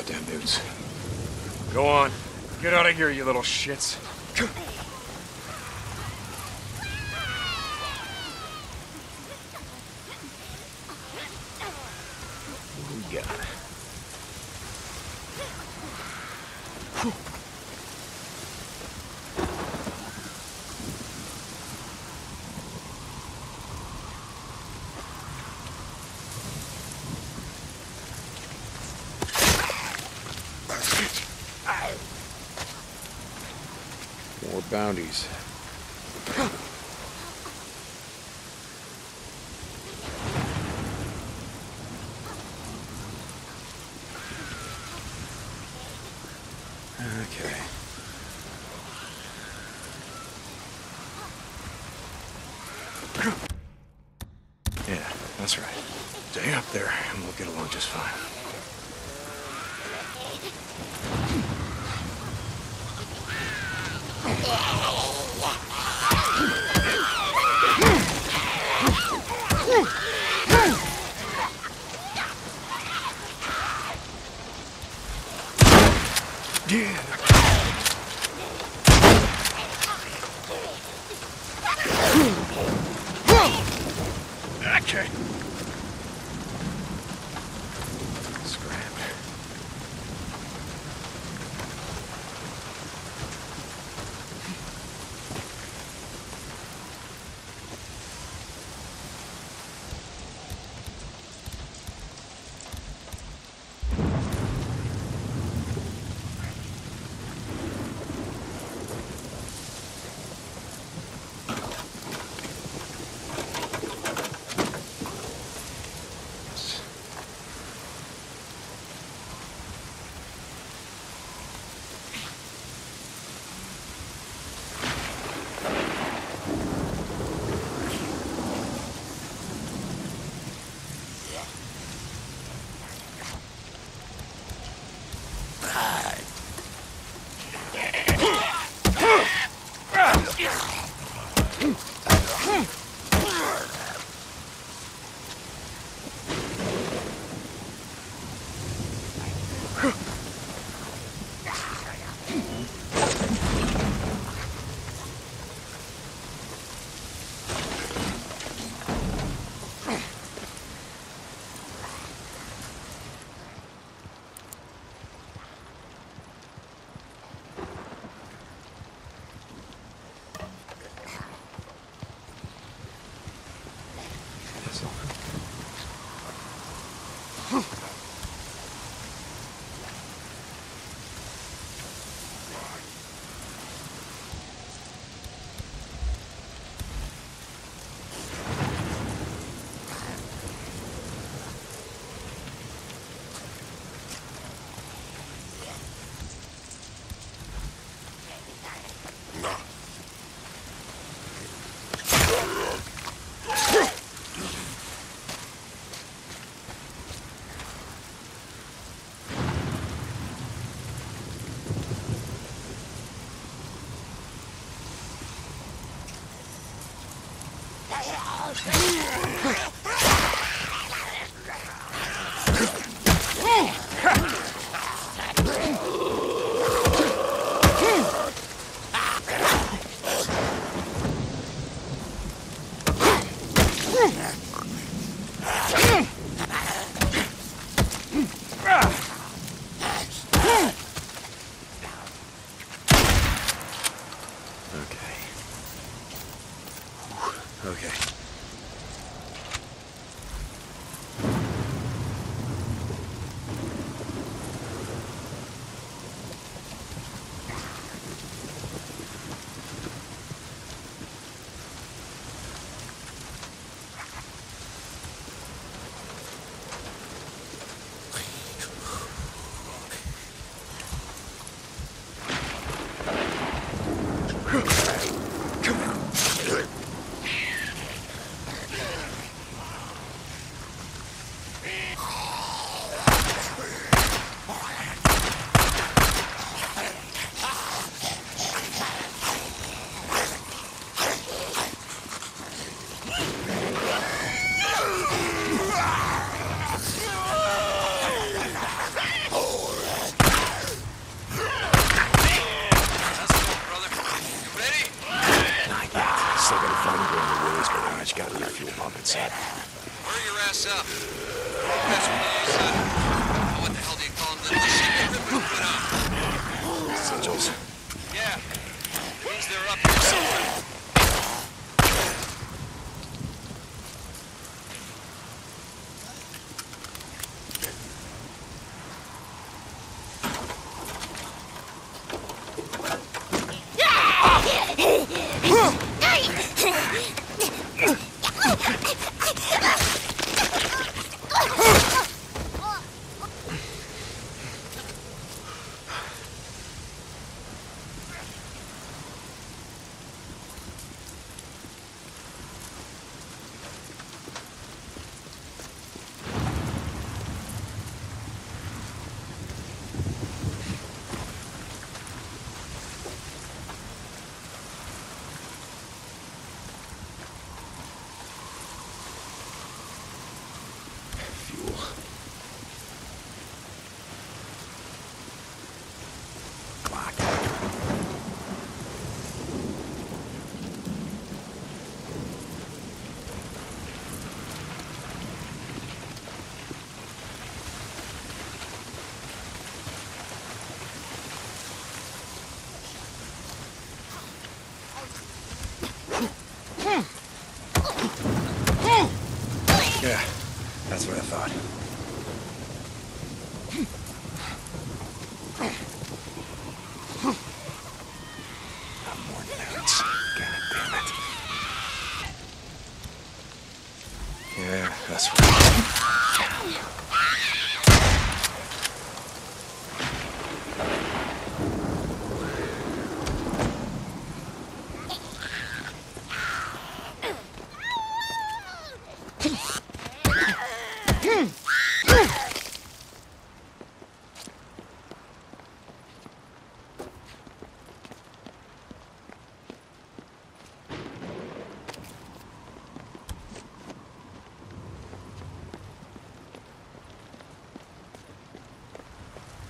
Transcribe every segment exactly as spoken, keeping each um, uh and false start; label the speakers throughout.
Speaker 1: goddamn boots.
Speaker 2: Go on. Get out of here, you little shits.
Speaker 1: What do we got? More bounties. Okay. Yeah, that's right. Stay up there and we'll get along just fine. Yeah. Okay. Scrap.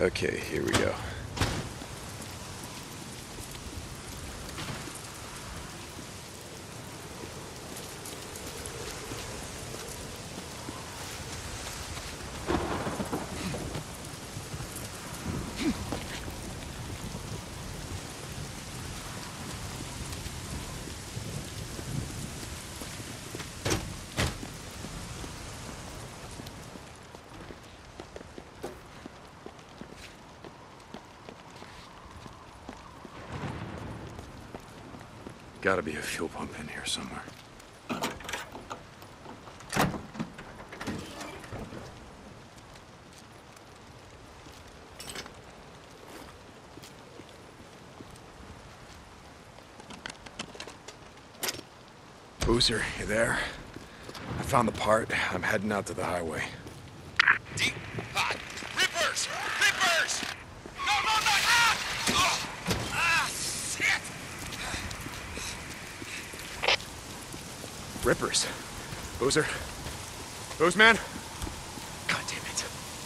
Speaker 1: Okay, here we go. Gotta be a fuel pump in here somewhere. Boozer, you there? I found the part. I'm heading out to the highway.
Speaker 3: Deep hot. Rippers! Rippers! No, no, no! Ah! Oh. Ah, shit!
Speaker 1: Rippers. Boozer. Booze man? God damn it.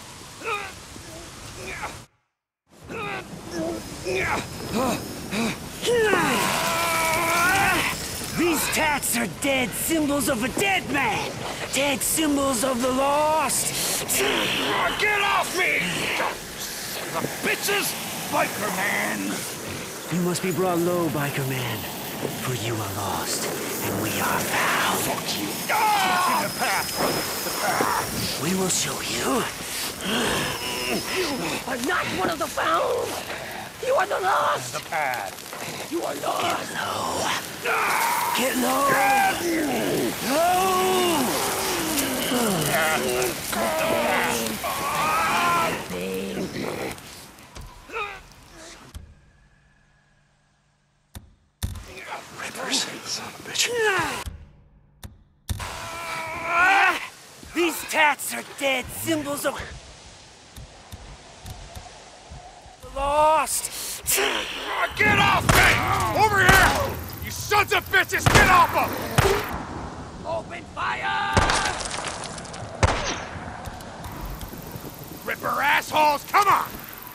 Speaker 4: These tats are dead symbols of a dead man! Dead symbols of the lost!
Speaker 3: Get off me! The bitches! Biker man!
Speaker 4: You must be brought low, biker man. For you are lost, and we are found.
Speaker 3: Fuck you! Ah! The path! The path!
Speaker 4: We will show you. You are not one of the found! You are the lost!
Speaker 3: The path!
Speaker 4: You are lost! Get low! Get low!
Speaker 1: Rippers. Son of a bitch.
Speaker 4: These tats are dead symbols of the lost!
Speaker 3: Get off me! Over here! You sons of bitches, get off him!
Speaker 4: Open fire!
Speaker 3: Ripper assholes, come on!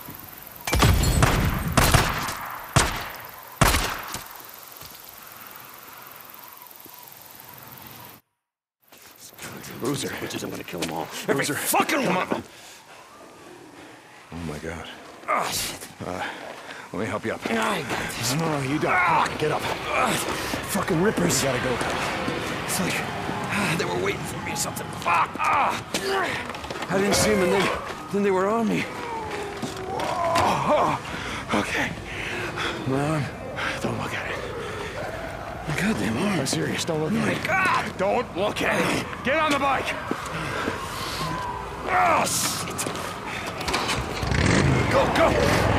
Speaker 1: Boozer.
Speaker 3: Bitches, I'm gonna kill them all.
Speaker 1: Boozer.
Speaker 3: Fucking one of them!
Speaker 1: Oh my god.
Speaker 3: Oh, shit.
Speaker 1: Uh, let me help you up.
Speaker 3: I got this.
Speaker 1: No, no, you don't. Come on, get up. Fucking rippers. You gotta go.
Speaker 3: It's like ah, they were waiting for me or something. Fuck! Ah.
Speaker 1: I didn't see them and then, then they were on me. Oh, okay. My arm. Don't look at it. My goddamn arm. I'm serious. Don't look at
Speaker 3: My
Speaker 1: it.
Speaker 3: God! Don't look at it! Get on the bike! Oh, shit! Go, go!